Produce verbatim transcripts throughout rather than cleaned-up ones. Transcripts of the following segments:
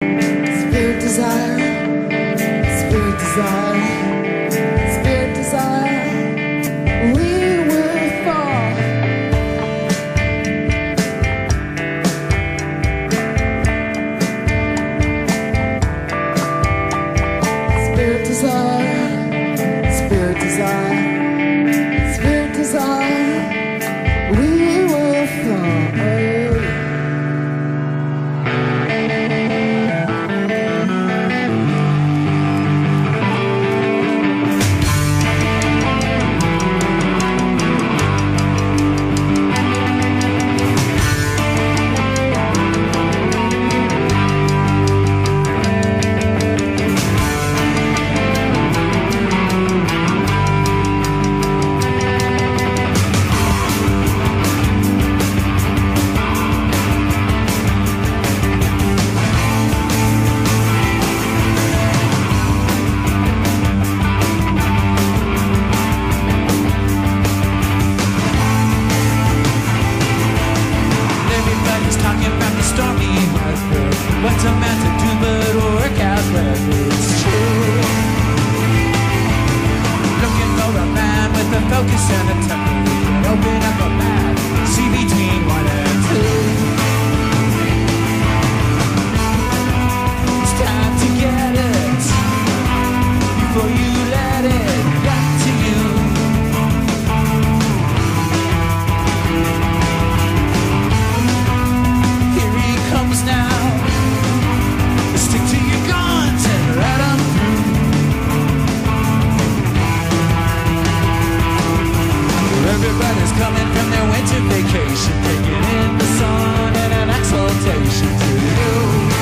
Spirit desire, spirit desire, spirit desire, we will fall. Spirit desire, spirit desire, spirit desire, we will fall. What's a man to do but work out when it's true? Looking for a man with a focus and a temper who can open up a map, see between one and two. It's time to get it before you let it get to you. Here he comes now. Stick to your guns and let them through. Everybody's coming from their winter vacation, taking in the sun and an exaltation to you.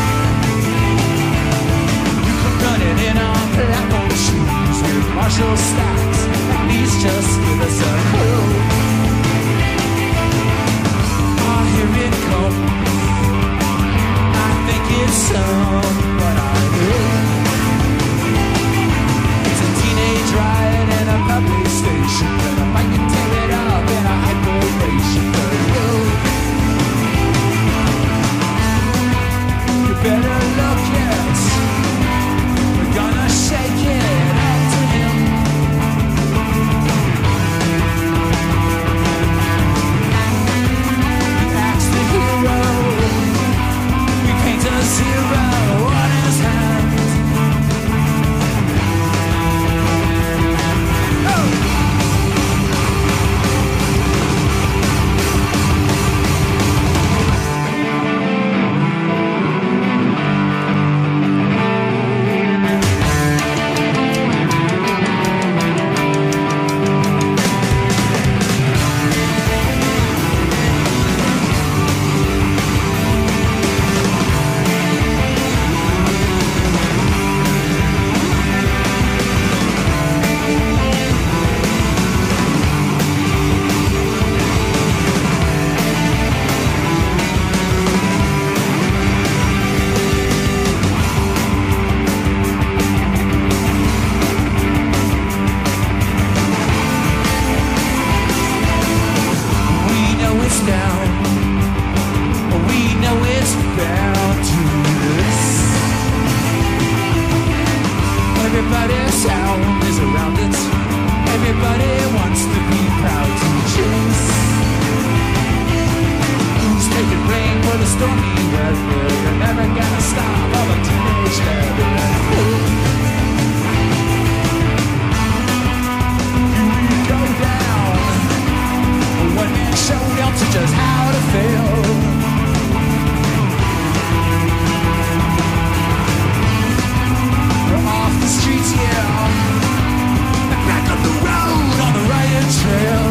You come running in on platform shoes with Marshall stacks, at least just give us a clue. Oh, here it comes. I think it's someone I knew. It's a teenage riot in a public station, and if I can tear it up in a hyperation for you. You better look it. We're gonna shake it up to him. He acts the hero. Paint a zero on his hand. Oh! Everybody's sound is around it. Everybody wants to be proud to chase. Who's taking rain for the stormy weather? You're never gonna stop all the teenage heather. Here we go down. One man showed Elton just how to fail. Off the streets, yeah. Back up the road on the riot trail.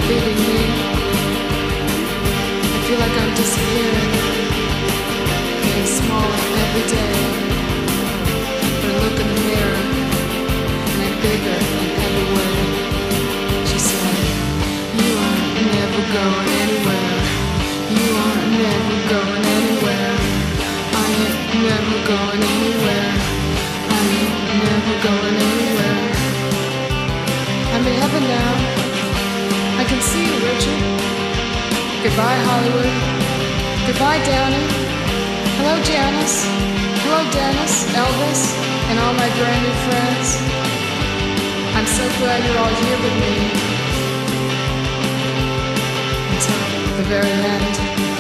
feeding me. I feel like I'm disappearing, getting smaller every day. But I look in the mirror, and I'm bigger in every way. She said, you aren't never going anywhere. You aren't never going anywhere. I ain't never going anywhere. I ain't never going anywhere. I'm in heaven now. I can see you, Richard. Goodbye, Hollywood. Goodbye, Downey. Hello, Janice. Hello, Dennis, Elvis, and all my brand new friends. I'm so glad you're all here with me. Until the very end.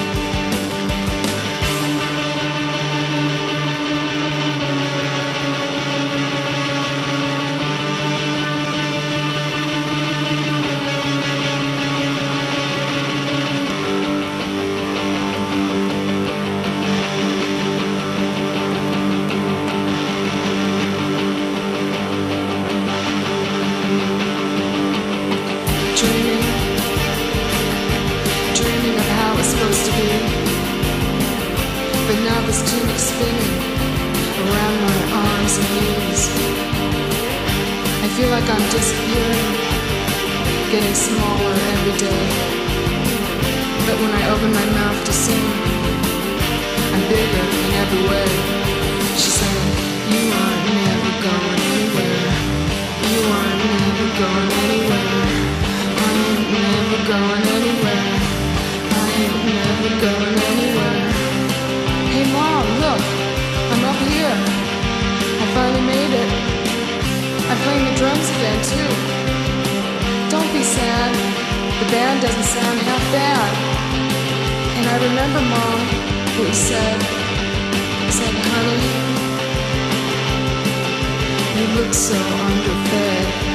I'm disappearing, getting smaller every day. But when I open my mouth to sing, I'm bigger in every way. She said, you aren't never going anywhere. You aren't never going anywhere. I ain't never going anywhere. I ain't never going anywhere. Hey Mom, look, I'm up here. I finally made it. I'm playing the drums again, too. Don't be sad. The band doesn't sound half bad. And I remember, Mom, what you said. You said, honey, you look so underfed.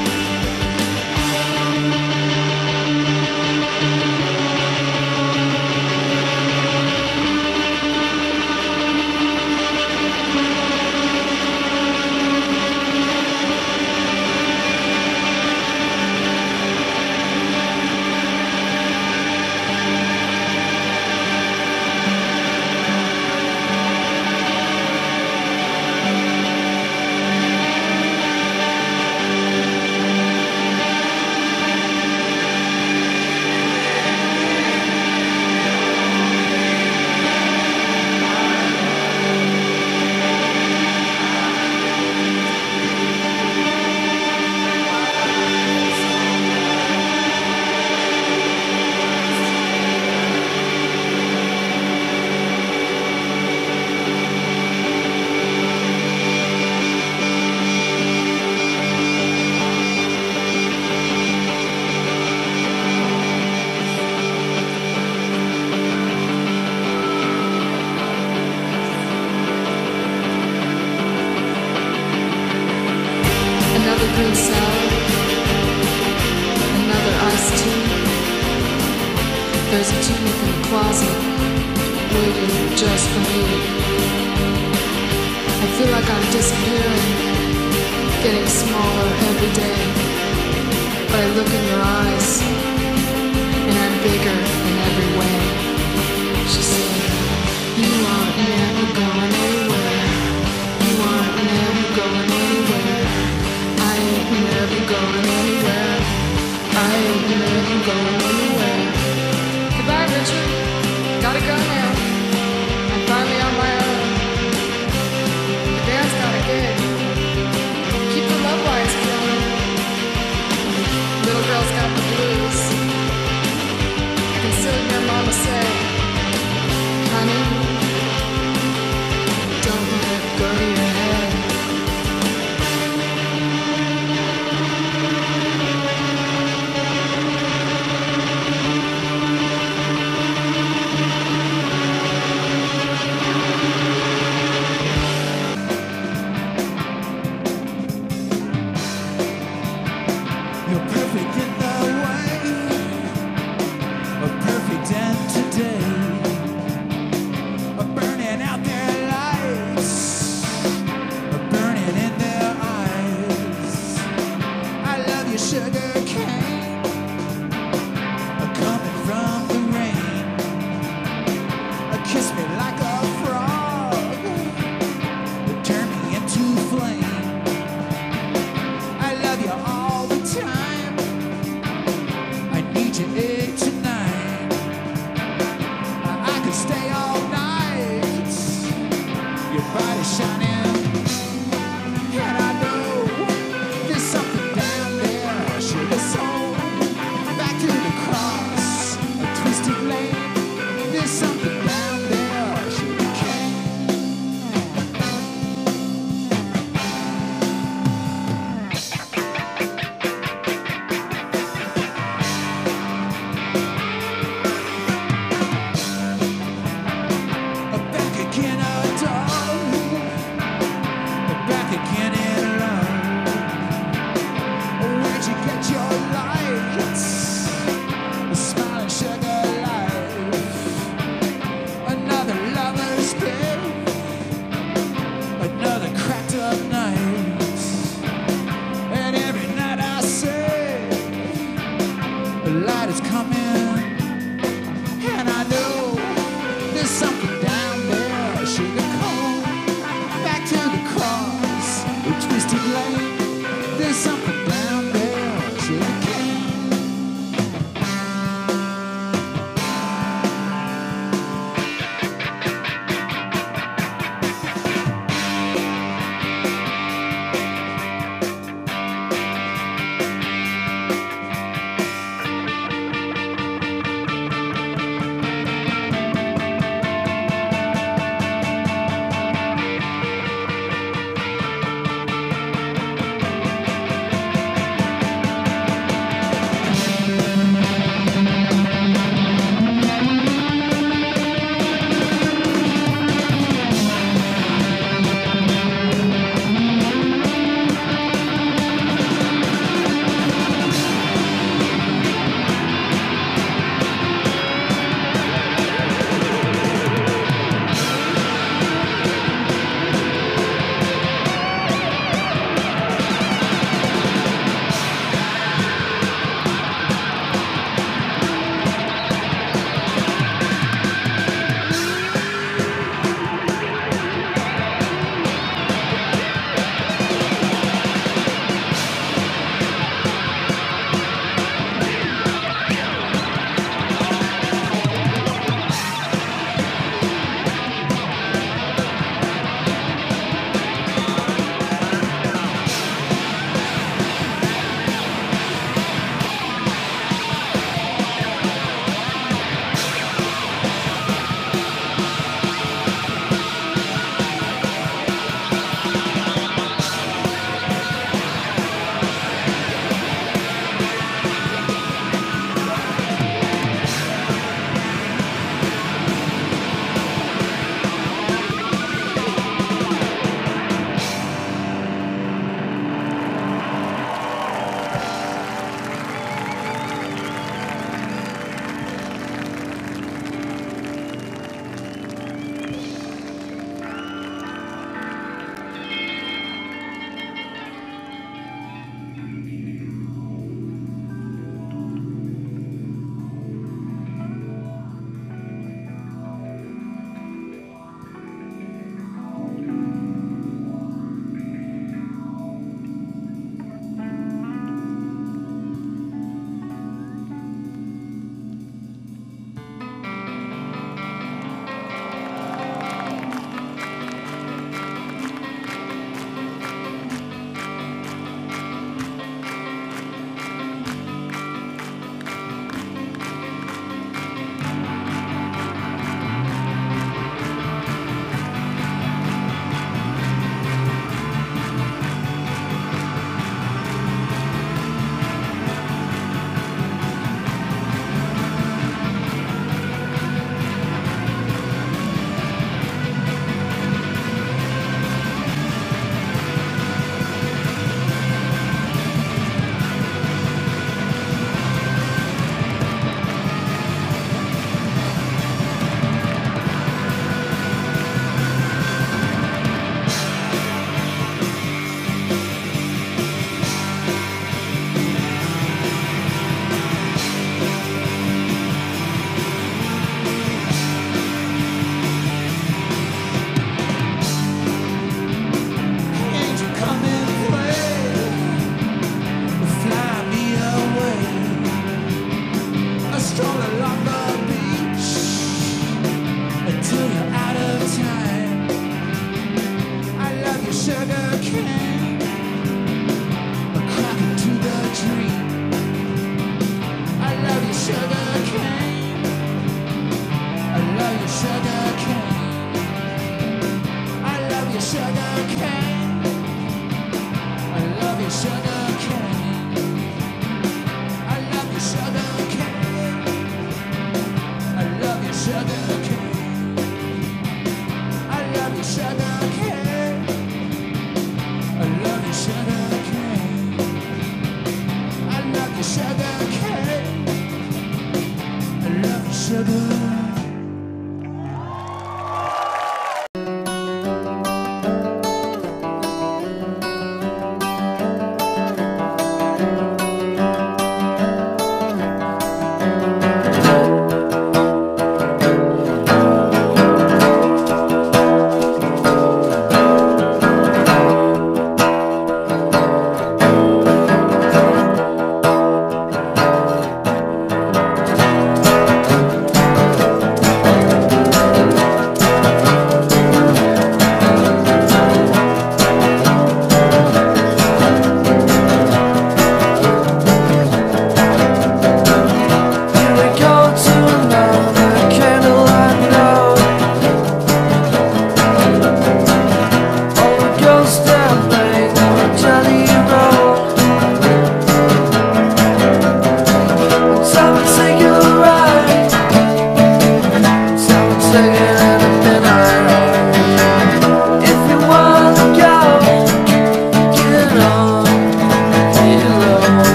green salad, another iced tea. There's a tunic in the closet, waiting just for me. I feel like I'm disappearing, getting smaller every day. But I look in your eyes, and I'm bigger in every way. She said, you aren't never going anywhere. You aren't never going anywhere. I ain't never going anywhere. I ain't never going anywhere. Goodbye, Richard. Gotta go now. I'm finally on my own. The band's got a gig. Keep the love lights flowing. Little girl's got the blues. I can still hear Mama say, honey, don't let it go to your head. meet you eight to nine. I could stay all night. Your body shining, and I know there's something down there. Sugar soul, back to the cross, a twisted lane. There's something down there. Sugar cane. Back again, oh darling. Back again in love. Where'd you get your lights? A smiling sugar life. Another lover's day. Another cracked up night. And every night I say, the light is coming. And I know there's something down there, sugar cone. Back to the cross, a twisted lane. There's something down there, sugar cane.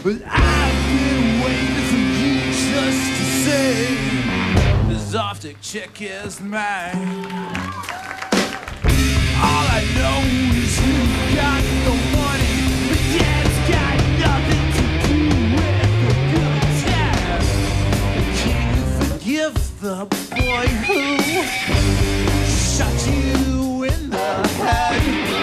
But I've been waiting for you just to say, this optic chick is mine. All I know is you got no money, but yeah, it's got nothing to do with the good time. Can you forgive the boy who shot you in the head?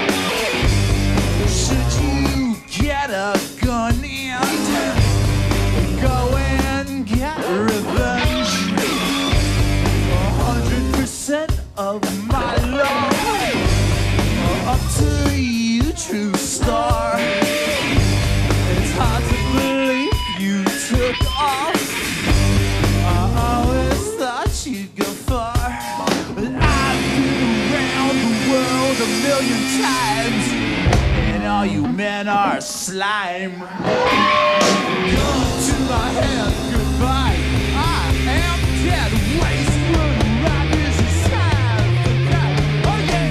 Should you get a gun and go and get revenge? A hundred percent of my love up to you, true star. It's hard to believe you took off. I always thought you'd go far, but I've been around the world a million times, and all you men are slime. Come to my head, goodbye. I am dead. Waste wood, rock is a sign. Oh yeah.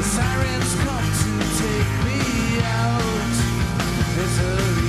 sirens come to take me out. Misery.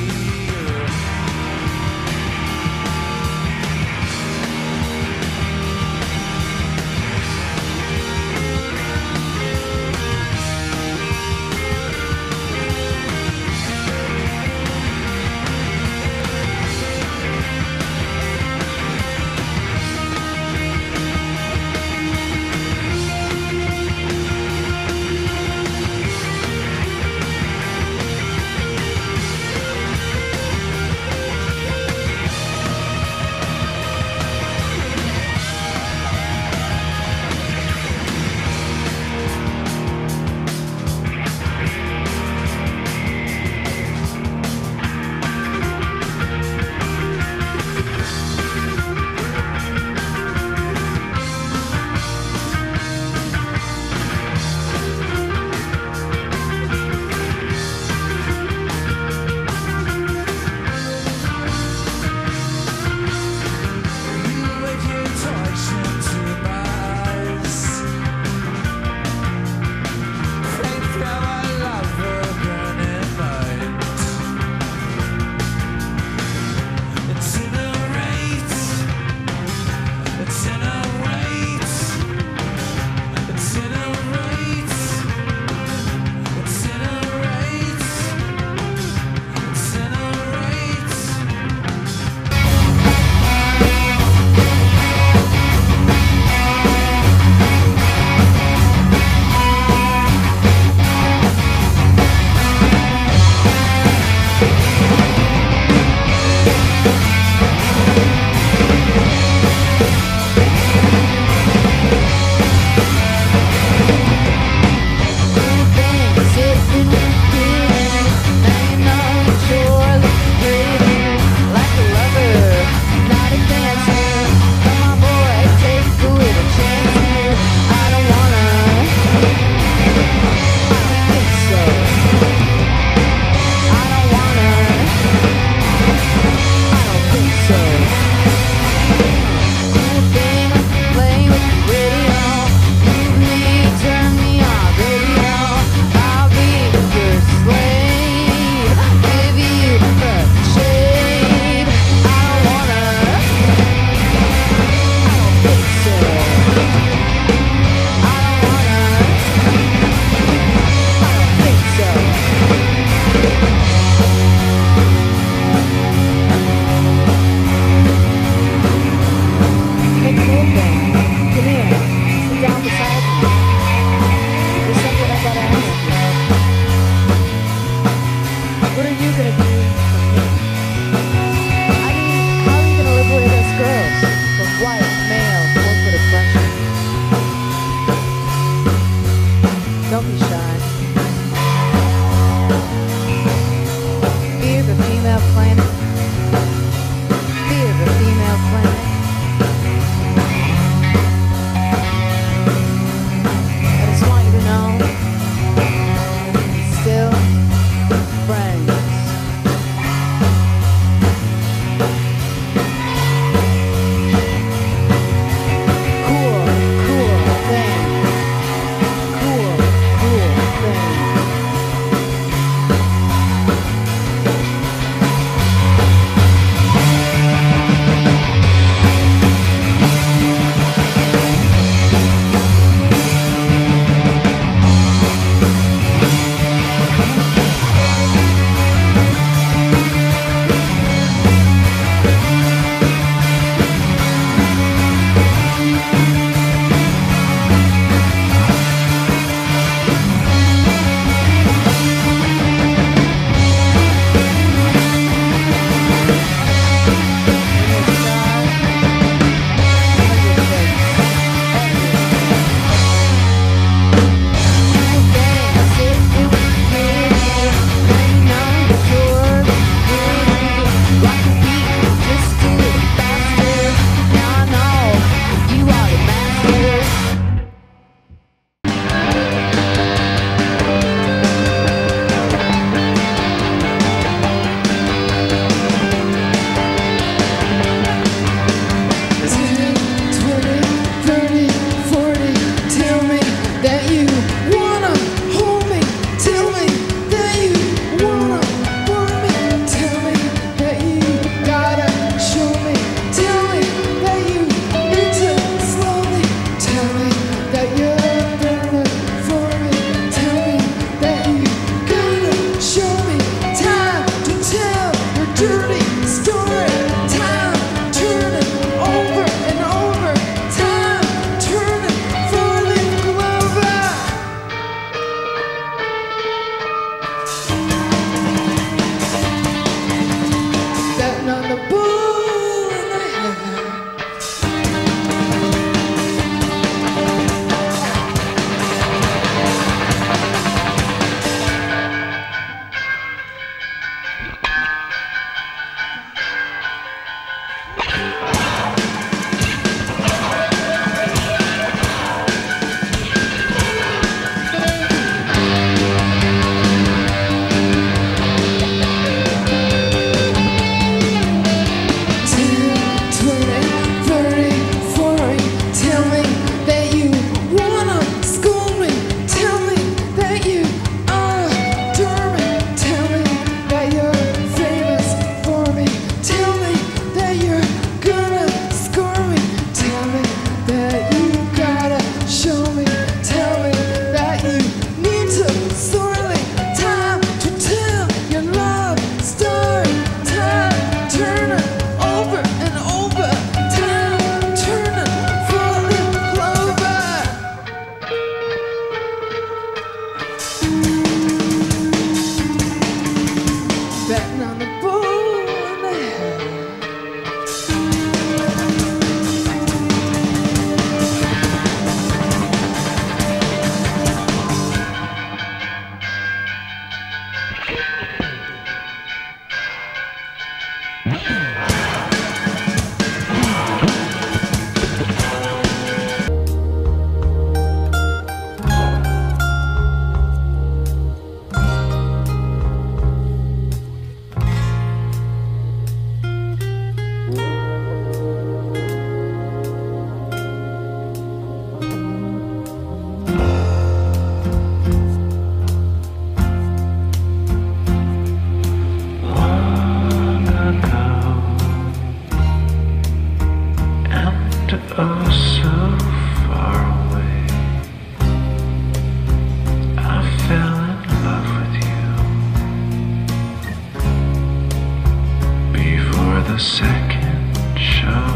second show.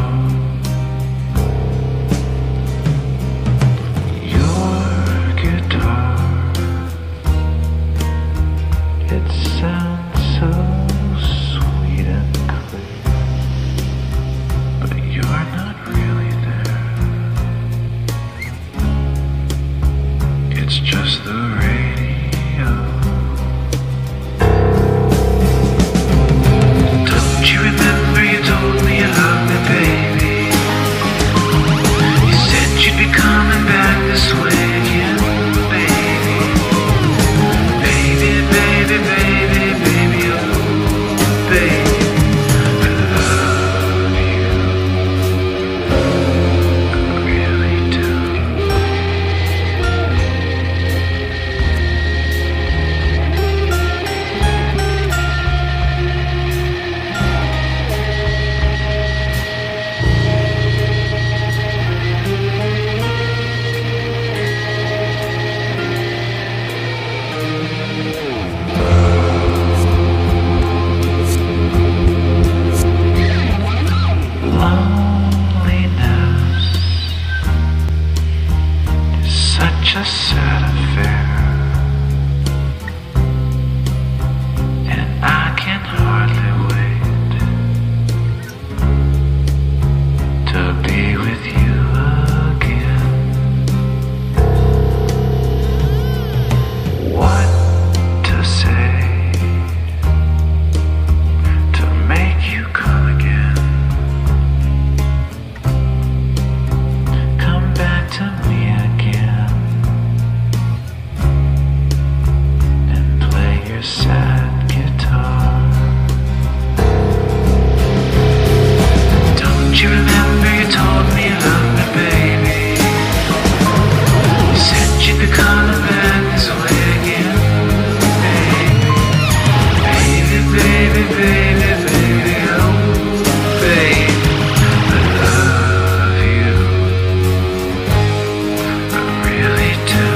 Your guitar, it sounds so sweet and clear, but you're not really there. It's just the radio. Don't you remember you told me you loved me, baby? You said you'd be coming back this way again, baby. Baby, baby, baby, baby, oh, baby, I love you, I really do. Loneliness is such a sad affair, and I can hardly wait to be with you again. What to say to make you come again? Come back to me again and play your sad guitar. Don't you remember you told me you loved me, baby? You said you'd be coming back this way again, baby. Baby, baby, baby, oh, baby, I love you, I really do.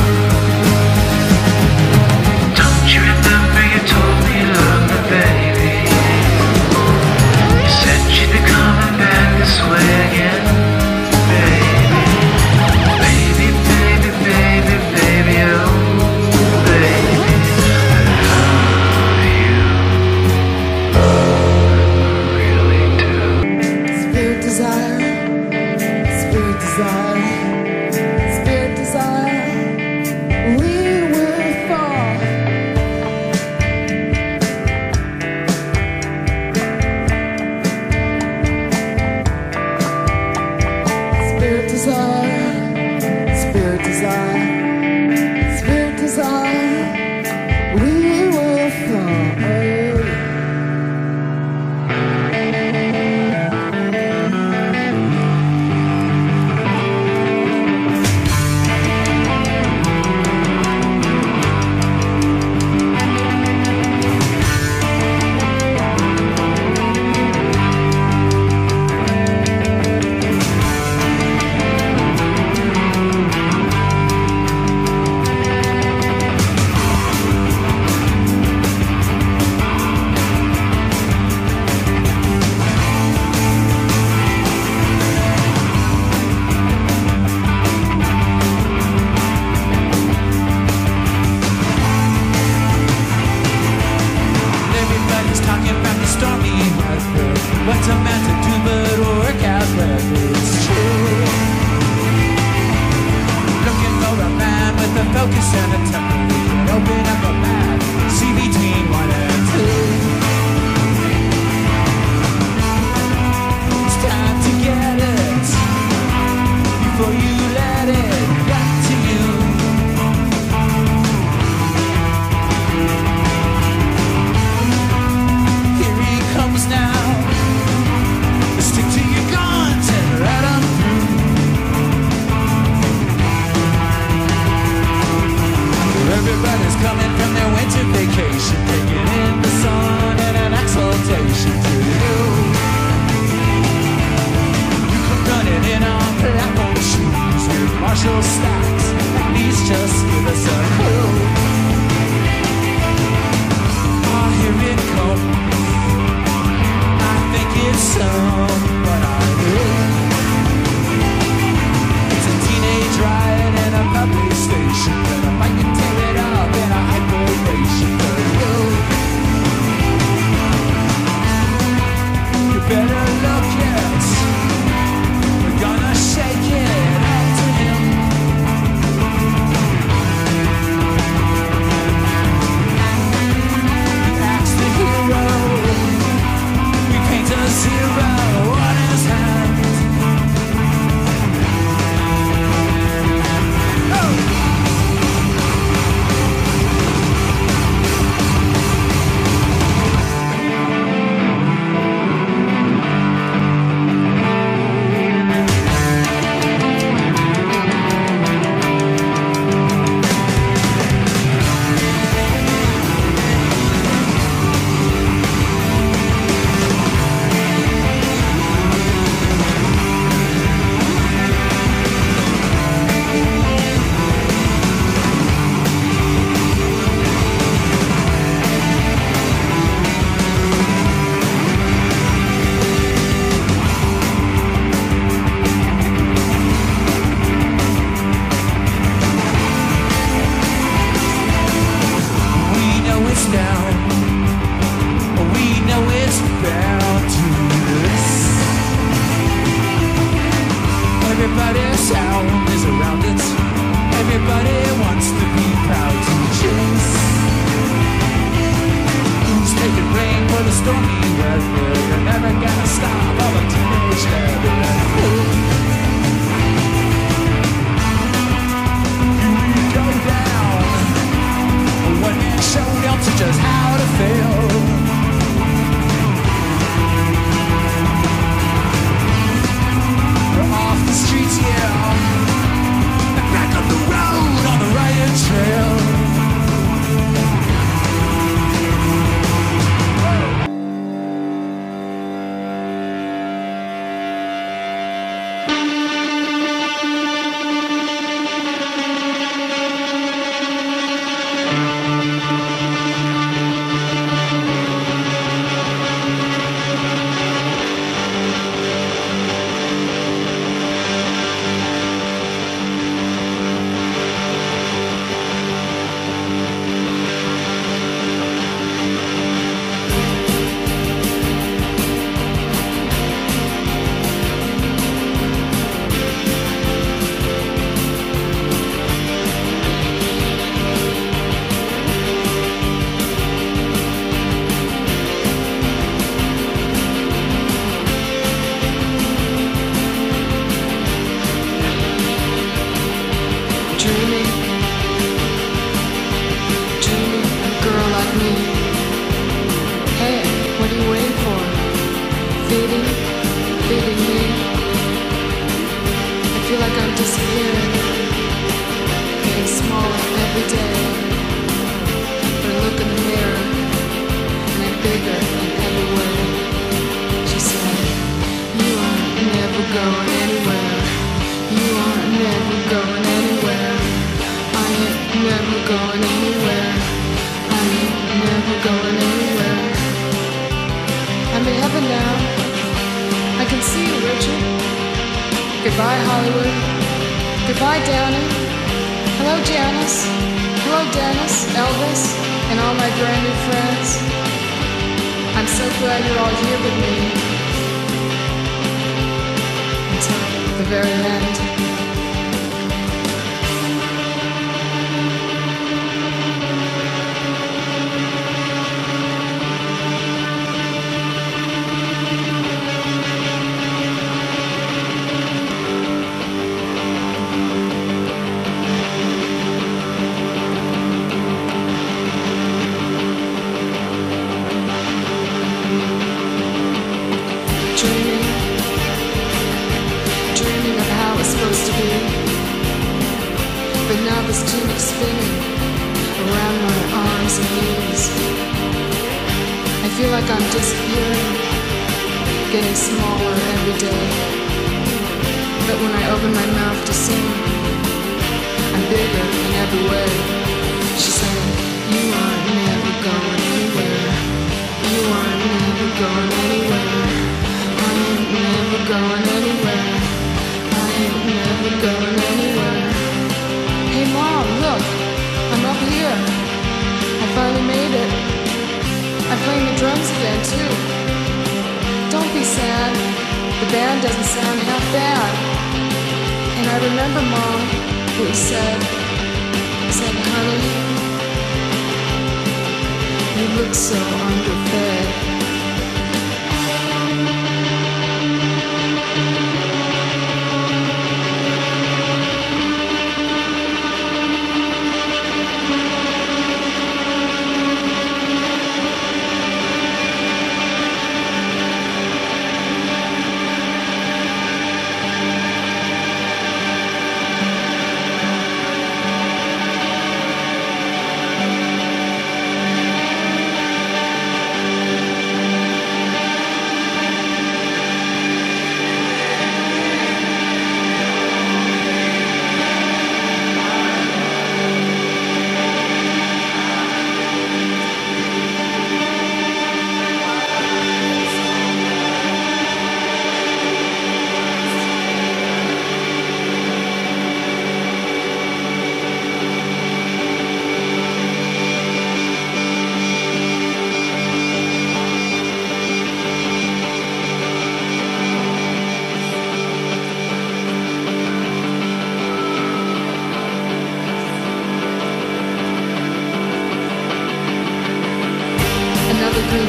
Don't you remember you told me you loved me, baby? You said you'd be coming back this way again, baby. Baby, baby, baby, baby, oh, baby, I love you, I really do. Spirit desire, spirit desire, spirit desire, we will fall. Spirit desire, spirit desire, spirit desire, we will fall. Everybody's talking about the stormy weather. What's a man to do but work out whether it's true? Looking for a man with a focus and a temper. Open up a map, see between one and two. It's time to get it before you let it get to you. Here he comes now. Stick to your guns and let 'em through. Everybody's coming from their winter vacation, taking in the sun and an exaltation to you. You come running in on platform shoes with Marshall stacks. Please just give us a clue. Oh, here it comes. I think it down. We know it's bound to this. Everybody's sound is around it. Everybody wants to be proud to chase. Who's taking rain for the stormy weather? You're never gonna stop all the teenage leather. Here we go down. One man showed up to just how to fail. We're off the streets, yeah. Back up the road on the right trail.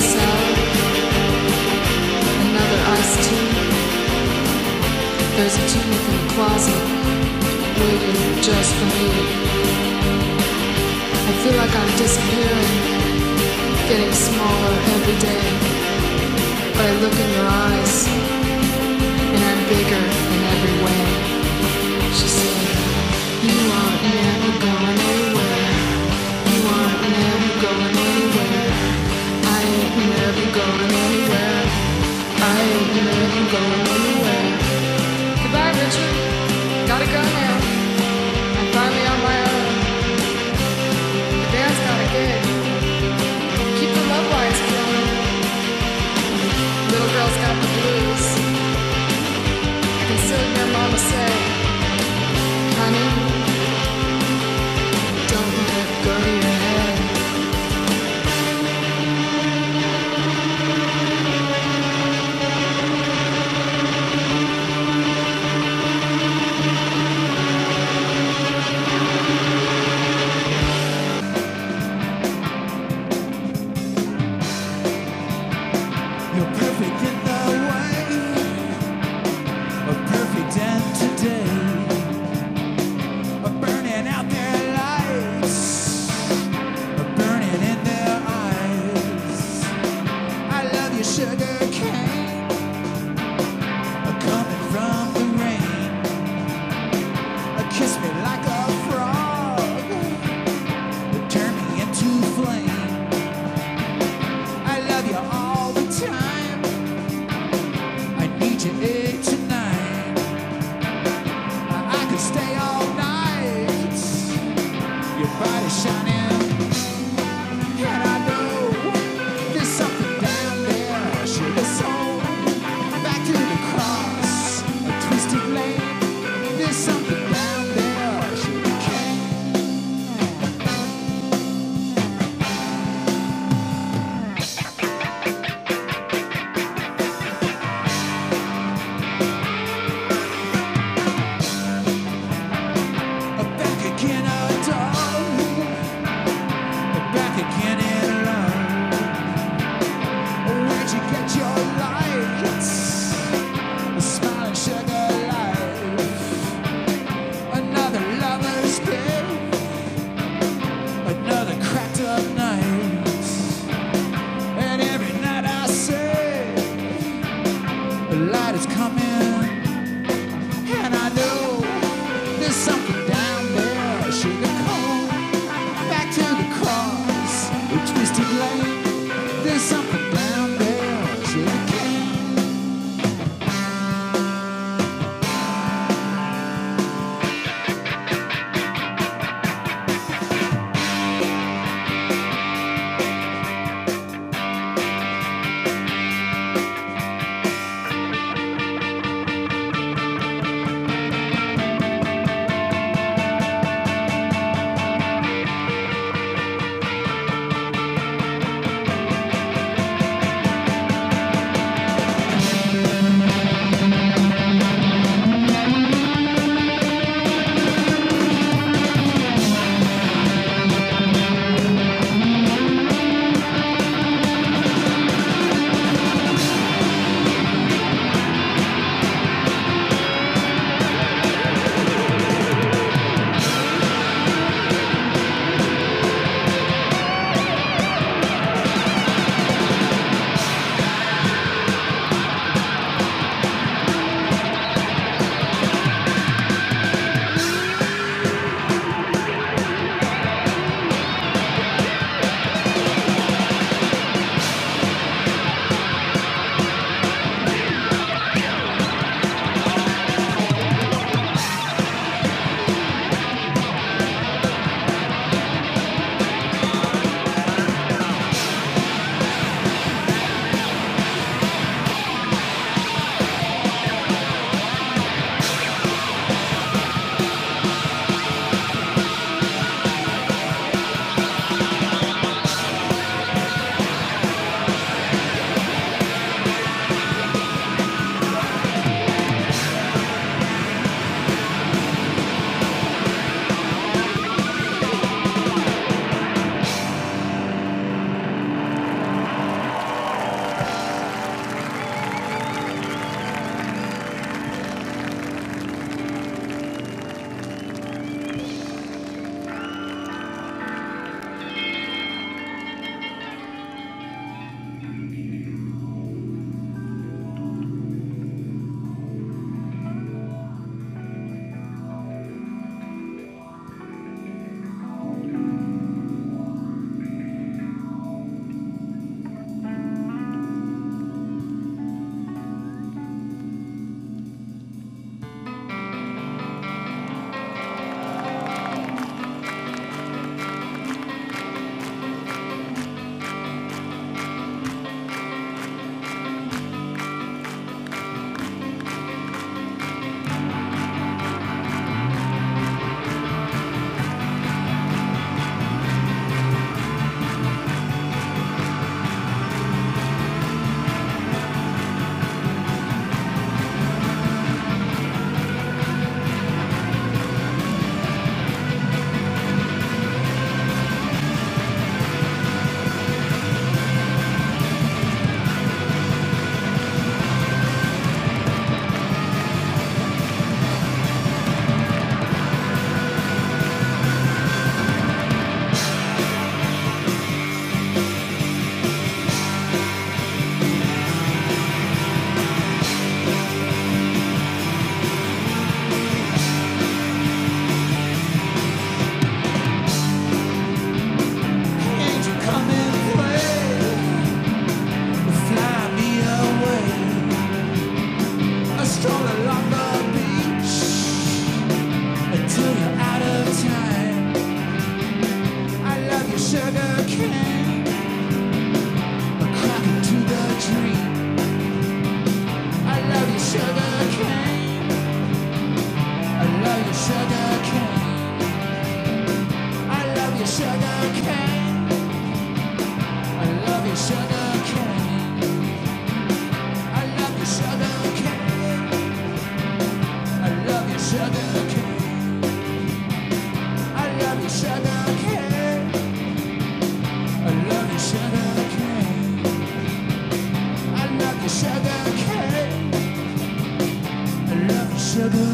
salad, another iced tea. There's a tunic in the closet, waiting just for me. I feel like I'm disappearing, getting smaller every day. But I look in your eyes, and I'm bigger in every way. She said, you aren't never going anywhere. You aren't never going anywhere. I ain't never going anywhere. I ain't never going anywhere. Goodbye, Richard. Gotta go now. I'm finally on my own. The band's got a gig. Keep the love lines flowing. Little girl's got the blues. I can still hear Mama say, honey, don't let it go to your head. You're perfect in the way, a perfect end today, a burning out their lights, a burning in their eyes. I love you, sugar cane, a coming from the rain, a kiss me like a frog, a turn me into flame. I love you all the time. I need you here tonight. I, I could stay all night. Your body shining, and I know there's something down there. I should have sold back to the cross, a twisted lane. There's something down there. I should have came. Back again, a dog. you, sugar cane. I love you, sugar cane. I love you, sugar cane. I love you, sugar cane. I love you, sugar cane. I love you, sugar cane. I love you, sugar cane. I love you, sugar.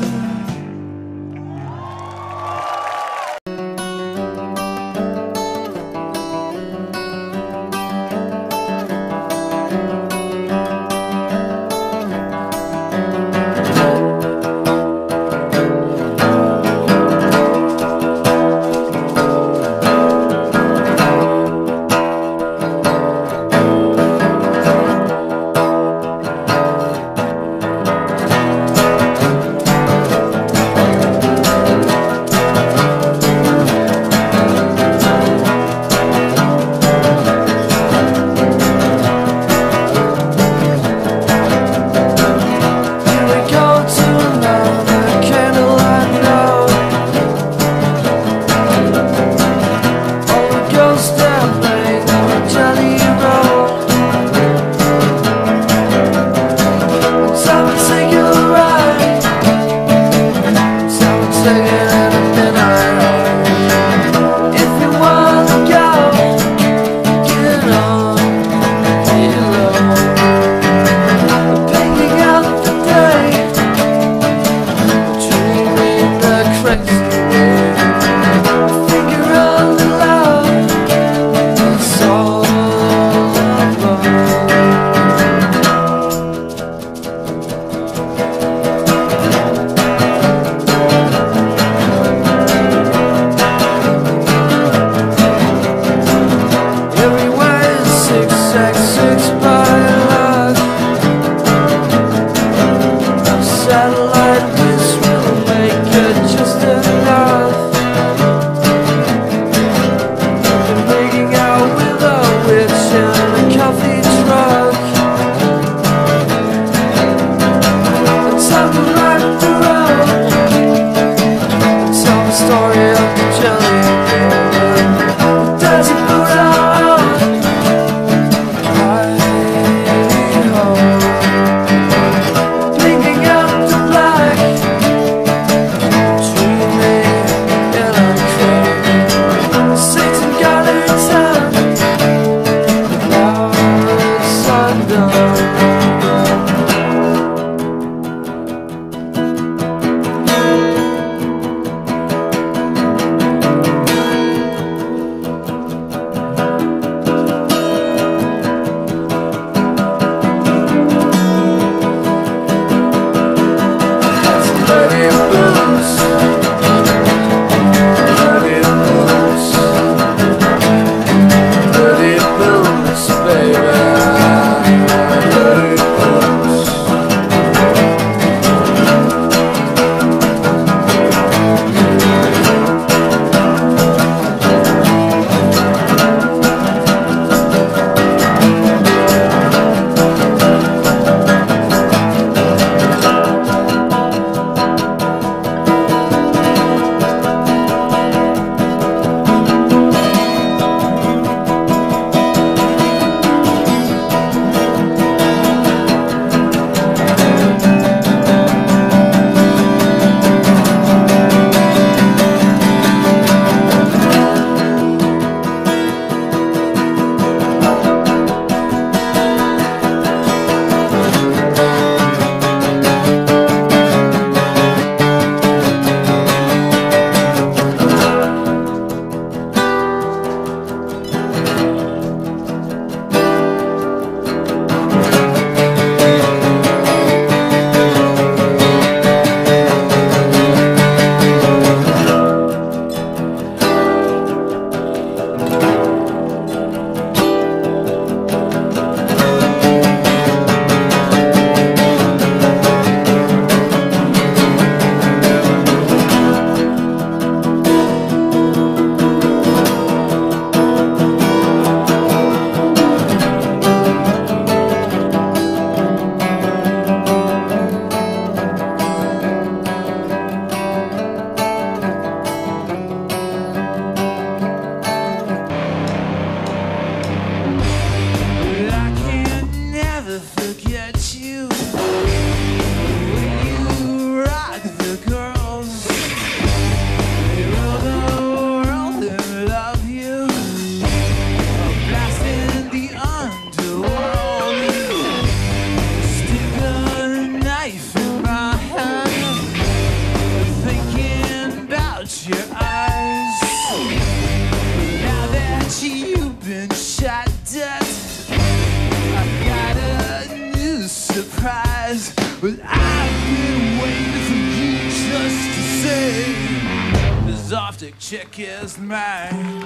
But I've been waiting for you just to say this optic chick is mine.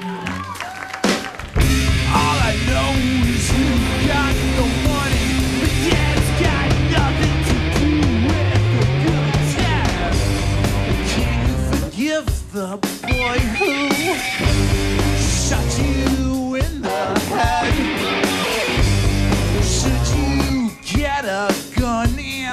All I know is you got the money, but yeah, it's got nothing to do with the good time. Can you forgive the boy who shot you in the head? Should you get a gun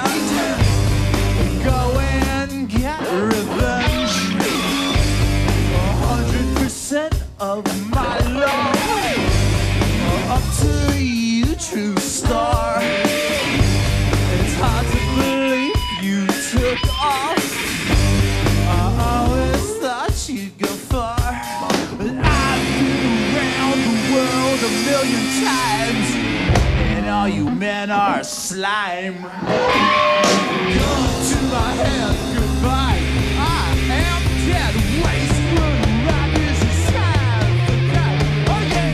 and go and get revenge? A hundred percent of my love up to you, true star. It's hard to believe you took off. I always thought you'd go far, but I've been around the world a million times, and all you men are slime. Come to my hand, goodbye. I am dead. Waste room, rock is a time. Oh yeah.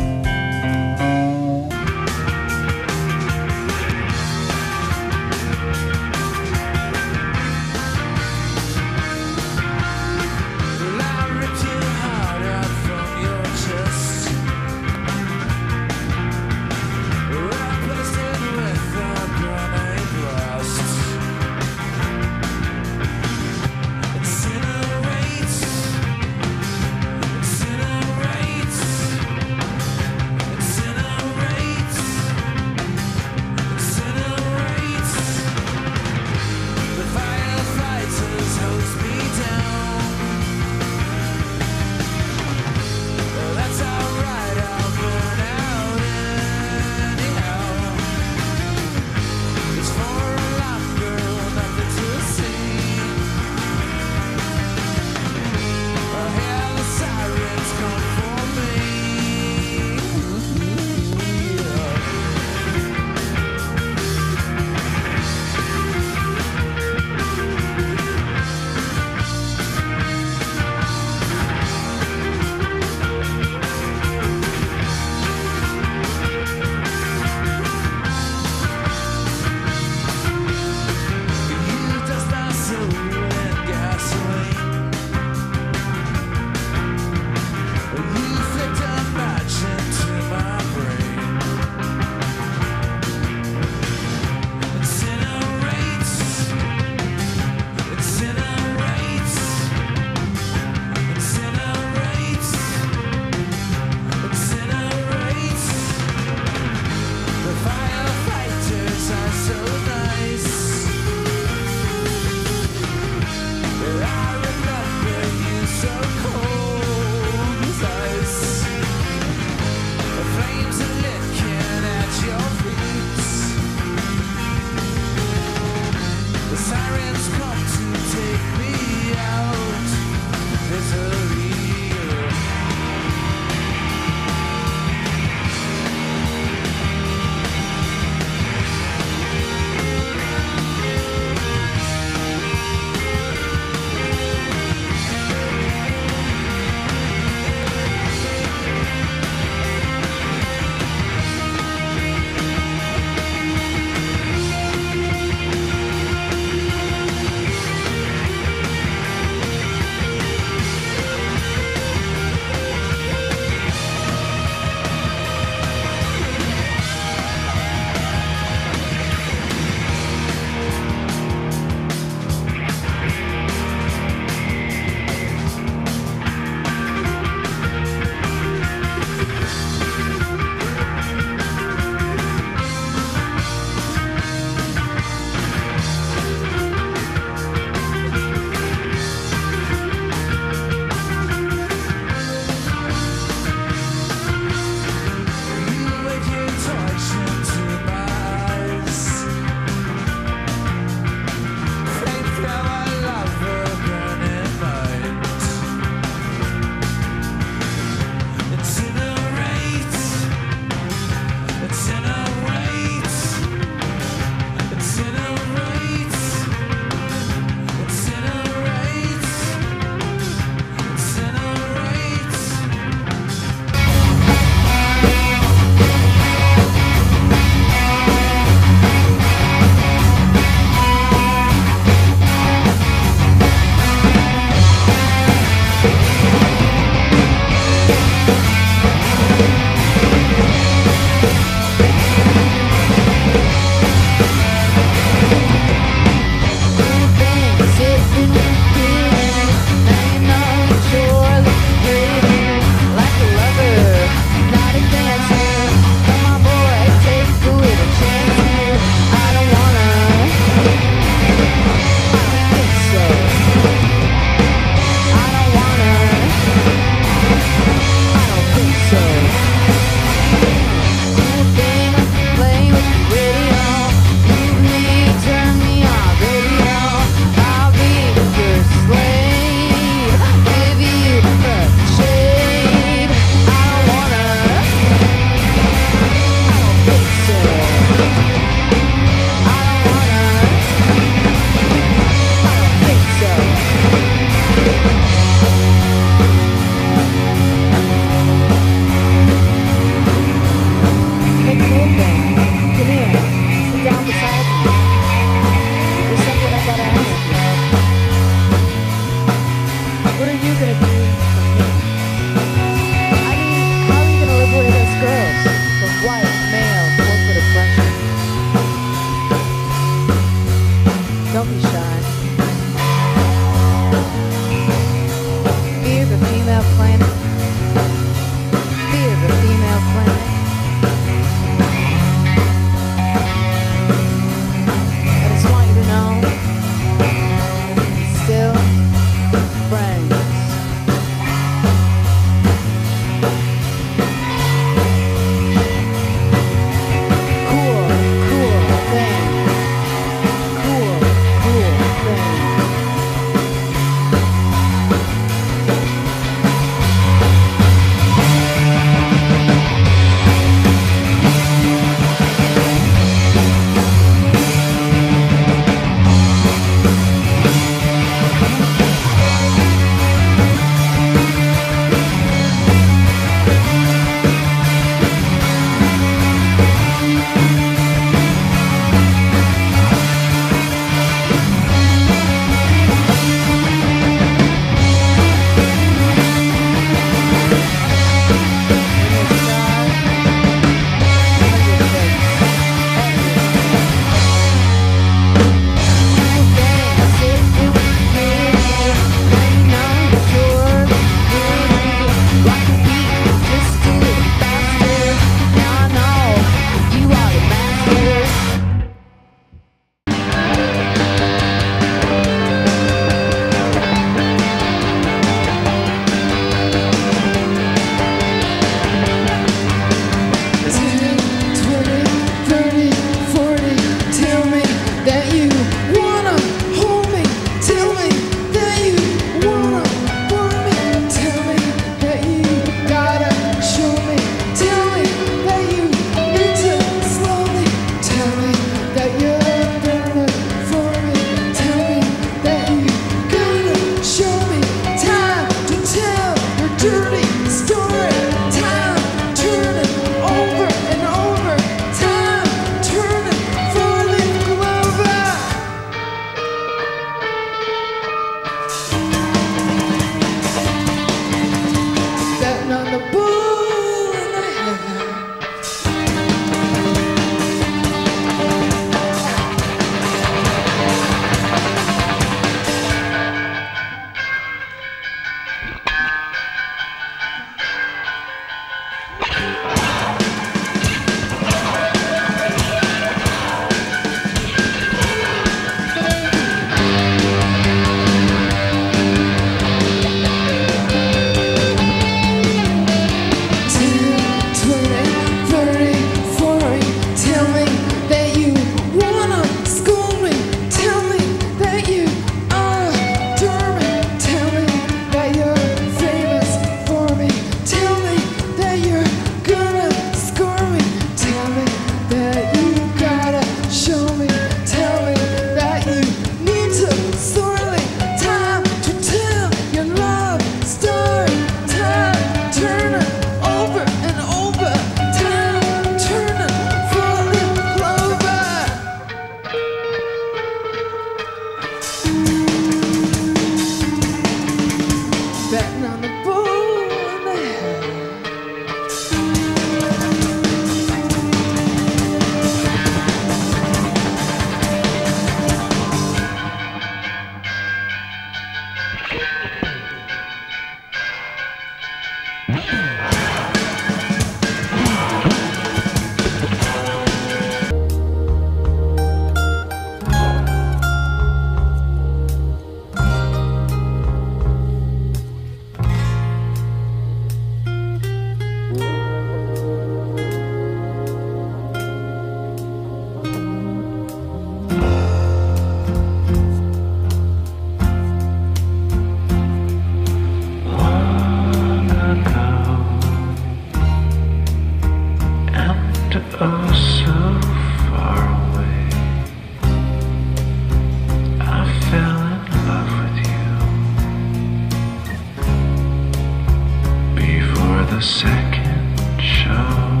Second show.